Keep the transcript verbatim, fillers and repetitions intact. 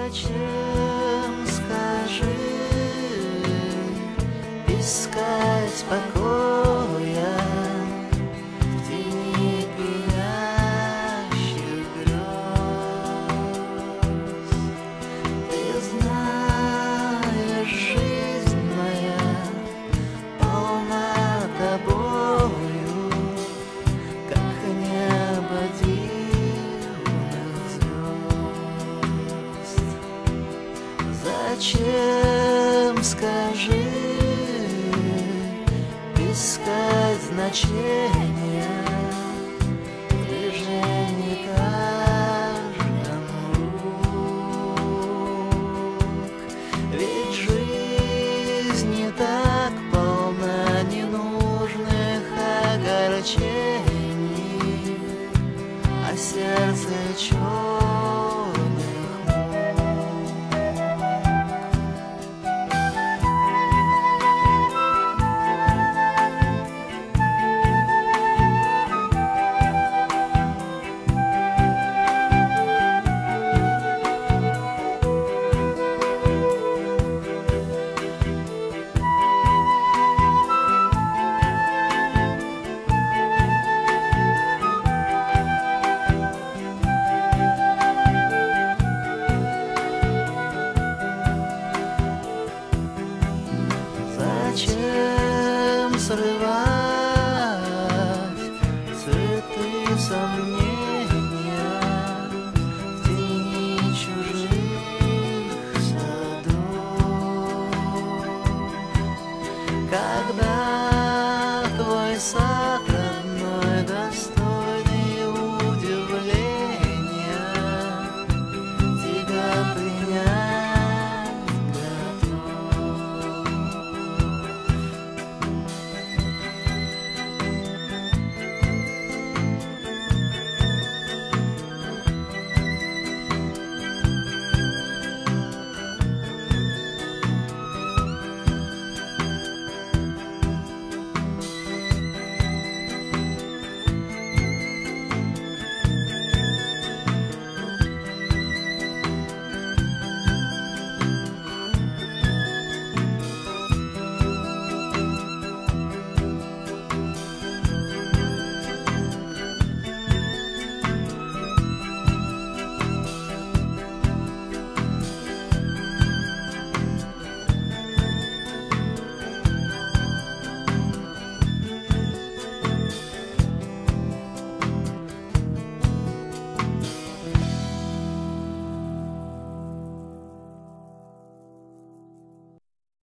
Зачем, скажи, искать покоя в тени пьянящих грез? Ты знаешь, жизнь моя полна тобою, как небо дивных звезд. Зачем, скажи, искать значения в движении каждому рук? Ведь жизнь не так полна ненужных огорчений, а сердце черных мук. Зачем срывать цветы сомнения в тени чужих садов, когда твой сад